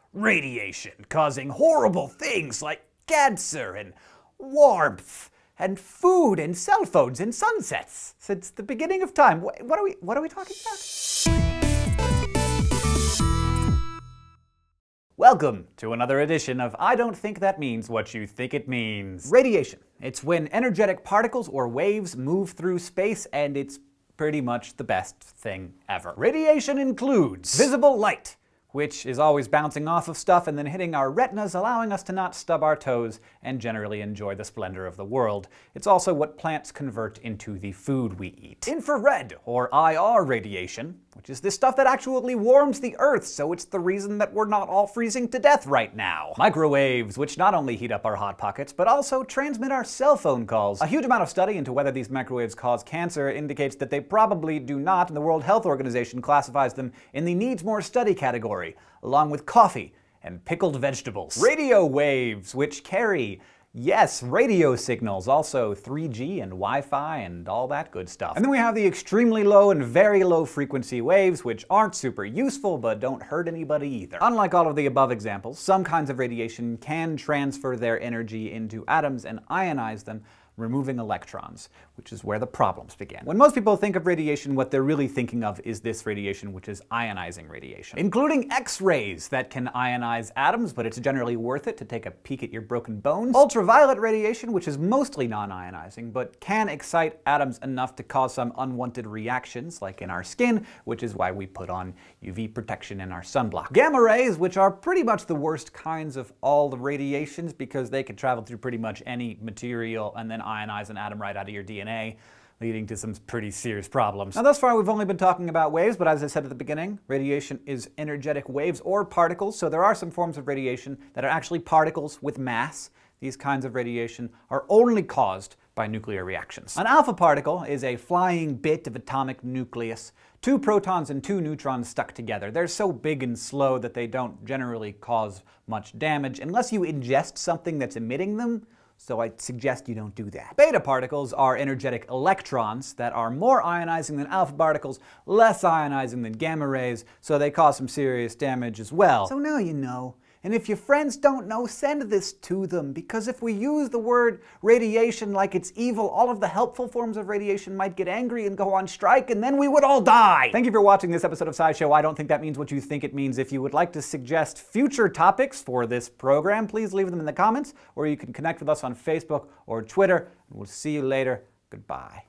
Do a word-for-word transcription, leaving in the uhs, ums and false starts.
radiation causing horrible things like cancer and warmth and food and cell phones and sunsets since the beginning of time. What are we, what are we talking about? Welcome to another edition of I Don't Think That Means What You Think It Means. Radiation. It's when energetic particles or waves move through space, and it's pretty much the best thing ever. Radiation includes visible light, which is always bouncing off of stuff and then hitting our retinas, allowing us to not stub our toes and generally enjoy the splendor of the world. It's also what plants convert into the food we eat. Infrared, or I R radiation, which is the stuff that actually warms the Earth, so it's the reason that we're not all freezing to death right now. Microwaves, which not only heat up our hot pockets, but also transmit our cell phone calls. A huge amount of study into whether these microwaves cause cancer indicates that they probably do not, and the World Health Organization classifies them in the needs more study category, along with coffee and pickled vegetables. Radio waves, which carry, yes, radio signals, also three G and Wi-Fi and all that good stuff. And then we have the extremely low and very low frequency waves, which aren't super useful but don't hurt anybody either. Unlike all of the above examples, some kinds of radiation can transfer their energy into atoms and ionize them, removing electrons, which is where the problems begin. When most people think of radiation, what they're really thinking of is this radiation, which is ionizing radiation, including X-rays that can ionize atoms, but it's generally worth it to take a peek at your broken bones. Ultraviolet radiation, which is mostly non-ionizing, but can excite atoms enough to cause some unwanted reactions, like in our skin, which is why we put on U V protection in our sunblock. Gamma rays, which are pretty much the worst kinds of all the radiations because they can travel through pretty much any material and then ionize an atom right out of your D N A, leading to some pretty serious problems. Now, thus far we've only been talking about waves, but as I said at the beginning, radiation is energetic waves or particles, so there are some forms of radiation that are actually particles with mass. These kinds of radiation are only caused by nuclear reactions. An alpha particle is a flying bit of atomic nucleus, two protons and two neutrons stuck together. They're so big and slow that they don't generally cause much damage unless you ingest something that's emitting them, so I suggest you don't do that. Beta particles are energetic electrons that are more ionizing than alpha particles, less ionizing than gamma rays, so they cause some serious damage as well. So now you know. And if your friends don't know, send this to them, because if we use the word radiation like it's evil, all of the helpful forms of radiation might get angry and go on strike, and then we would all die! Thank you for watching this episode of SciShow. I Don't Think That Means What You Think It Means. If you would like to suggest future topics for this program, please leave them in the comments, or you can connect with us on Facebook or Twitter. And we'll see you later. Goodbye.